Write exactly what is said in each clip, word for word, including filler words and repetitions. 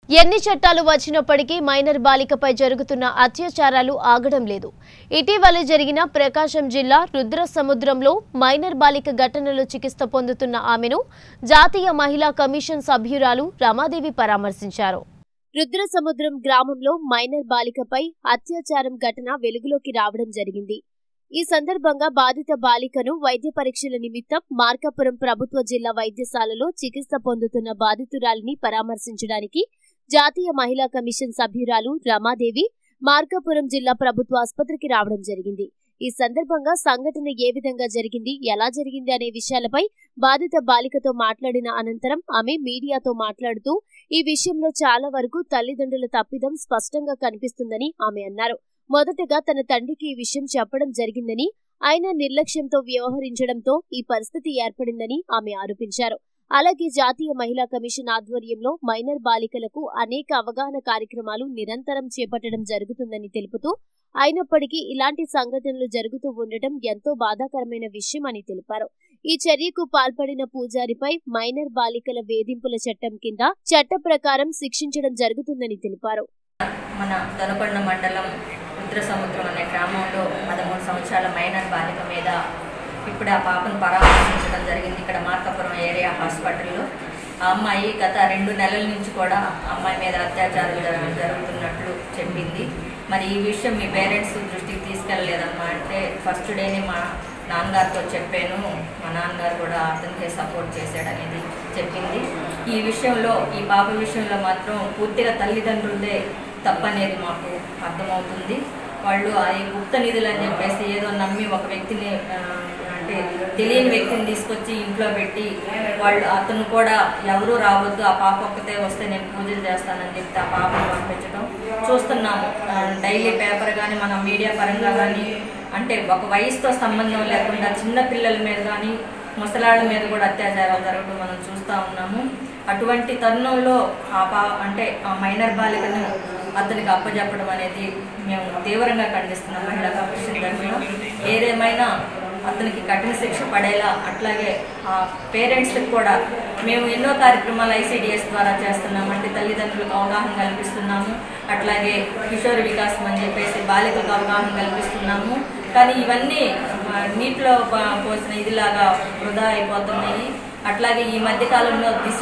ఎన్ని చట్టాలు వచ్చినప్పటికీ మైనర్ బాలికపై జరుగుతున్న అత్యాచారాలు ఆగడం లేదు. ఇటీవల జరిగిన ప్రకాశం జిల్లా రుద్రసముద్రంలో మైనర్ బాలిక ఘటనలో చికిత్స పొందుతున్న ఆమెను జాతీయ మహిళా కమిషన్ సభ్యురాలు రమాదేవి పరామర్శించారు. రుద్రసముద్రం గ్రామంలో మైనర్ బాలికపై అత్యాచారం ఘటన వెలుగులోకి రావడం జరిగింది. ఈ సందర్భంగా బాధిత బాలికను వైద్య పరీక్షల నిమిత్తం మార్కాపురం ప్రభుత్వ జిల్లా వైద్యశాలలో చికిత్స పొందుతున్న బాధితురాలిని పరామర్శించడానికి జాతీయ మహిళా కమిషన్ సభ్యురాలు రమాదేవి మార్కాపురం జిల్లా ప్రభుత్వ ఆసుపత్రికి రావడం జరిగింది. ఈ సందర్భంగా సంఘటన ఏ విధంగా జరిగింది, ఎలా జరిగింది అనే విషయాలపై బాధిత బాలికతో మాట్లాడిన అనంతరం ఆమె మీడియాతో మాట్లాడుతూ ఈ విషయంలో చాలా వరకు తల్లిదండ్రుల తప్పిదం స్పష్టంగా కనిపిస్తుందని ఆమె అన్నారు. మొదటగా తన తండ్రికి ఈ విషయం చెప్పడం జరిగిందని, ఆయన నిర్లక్ష్యంతో వ్యవహరించడంతో ఈ పరిస్థితి ఏర్పడిందని ఆమె ఆరోపించారు. అలాగే జాతీయ మహిళా కమిషన్ ఆధ్వర్యంలో మైనర్ బాలికలకు అనేక అవగాహన కార్యక్రమాలు నిరంతరం చేపట్టడం జరుగుతుందని తెలుపుతూ, అయినప్పటికీ ఇలాంటి సంఘటనలు జరుగుతూ ఉండటం ఎంతో బాధాకరమైన విషయం అని తెలిపారు. ఈ చర్యకు పాల్పడిన పూజారిపై మైనర్ బాలికల వేధింపుల చట్టం కింద చట్ట ప్రకారం శిక్షించడం జరుగుతుందని తెలిపారు. మన దొనకొండ మండలం రుద్రసముద్రం అనే గ్రామంలో పదమూడు సంవత్సరాల మైనర్ బాలిక మీద ఇప్పుడు ఆ పాపను పరామర్శించడం జరిగింది. ఇక్కడ మార్కాపురం ఏరియా హాస్పిటల్లో ఆ అమ్మాయి గత రెండు నెలల నుంచి కూడా అమ్మాయి మీద అత్యాచారం జరుగుతున్నట్లు చెప్పింది. మరి ఈ విషయం మీ పేరెంట్స్ దృష్టికి తీసుకెళ్ళలేదమ్మా అంటే, ఫస్ట్ డేనే మా నాన్నగారితో చెప్పాను, మా నాన్నగారు కూడా అతనికే సపోర్ట్ చేశాడనేది చెప్పింది. ఈ విషయంలో ఈ పాప విషయంలో మాత్రం పూర్తిగా తల్లిదండ్రులదే తప్పనేది మాకు అర్థమవుతుంది. వాళ్ళు ఆ గుప్త నిధులు అని చెప్పేసి ఏదో నమ్మి ఒక వ్యక్తిని అంటే తెలియని వ్యక్తిని తీసుకొచ్చి ఇంట్లో పెట్టి వాళ్ళు అతను కూడా ఎవరూ రావద్దు, ఆ పాప ఒక్కతే వస్తే నేను పూజలు చేస్తానని చెప్తే ఆ పాపను పంపించడం చూస్తున్నాము. డైలీ పేపర్ కానీ మన మీడియా పరంగా కానీ అంటే ఒక వయసుతో సంబంధం లేకుండా చిన్న పిల్లల మీద కానీ ముసలాళ్ళ మీద కూడా అత్యాచారాలు జరగడం మనం చూస్తూ ఉన్నాము. అటువంటి తరుణంలో ఆ పా అంటే ఆ మైనర్ బాలికను అతనికి అప్పచెప్పడం అనేది మేము తీవ్రంగా ఖండిస్తున్నాం. మహిళా కమిషన్ తరఫున ఏదేమైనా అతనికి కఠిన శిక్ష పడేలా, అట్లాగే ఆ పేరెంట్స్కి కూడా మేము ఎన్నో కార్యక్రమాలు ఐసీడీఎస్ ద్వారా చేస్తున్నాము. అంటే తల్లిదండ్రులకు అవగాహన కల్పిస్తున్నాము, అట్లాగే కిషోర వికాసం అని చెప్పేసి బాలికలకు అవగాహన కల్పిస్తున్నాము. కానీ ఇవన్నీ నీటిలో పోసిన ఇదిలాగా వృధా అయిపోతున్నాయి. అట్లాగే ఈ మధ్యకాలంలో దిశ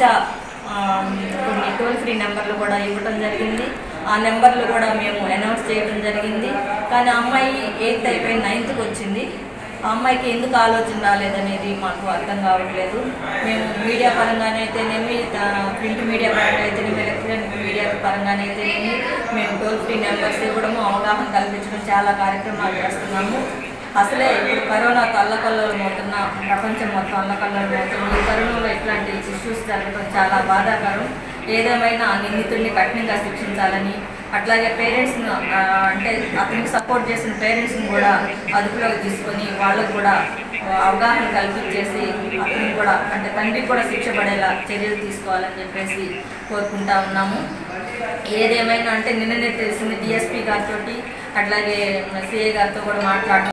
కొన్ని టోల్ ఫ్రీ నెంబర్లు కూడా ఇవ్వడం జరిగింది. ఆ నెంబర్లు కూడా మేము అనౌన్స్ చేయడం జరిగింది. కానీ అమ్మాయి ఎయిత్ అయిపోయి నైన్త్కి వచ్చింది. ఆ అమ్మాయికి ఎందుకు ఆలోచన రాలేదనేది మాకు అర్థం కావట్లేదు. మేము మీడియా పరంగానే అయితేనేమి, ప్రింట్ మీడియా పరంగా అయితేనేమి, ఎలక్ట్రానిక్ మీడియా పరంగానే అయితేనేమి మేము టోల్ ఫ్రీ నెంబర్స్ ఇవ్వడము, అవగాహన కల్పించడం చాలా కార్యక్రమాలు చేస్తున్నాము. అసలే ఇప్పుడు కరోనాకు అల్లకల్లోలం అవుతున్న ప్రపంచం మొత్తం అల్లకల్లోలం అవుతుంది. ఈ తరుణంలో ఇట్లాంటి ఇష్యూస్ జరగడం చాలా బాధాకరం. ఏదేమైనా నిందితుడిని కఠినంగా శిక్షించాలని, అట్లాగే పేరెంట్స్ను అంటే అతనికి సపోర్ట్ చేసిన పేరెంట్స్ని కూడా అదుపులోకి తీసుకొని వాళ్ళకు కూడా అవగాహన కల్పించేసి అతనికి కూడా అంటే తండ్రికి కూడా శిక్ష పడేలా చర్యలు తీసుకోవాలని చెప్పేసి కోరుకుంటా ఉన్నాము. ఏదేమైనా అంటే నిన్ననే తెలిసింది డిఎస్పీ గారితో అట్లాగే సిఐ గారితో కూడా మాట్లాడడం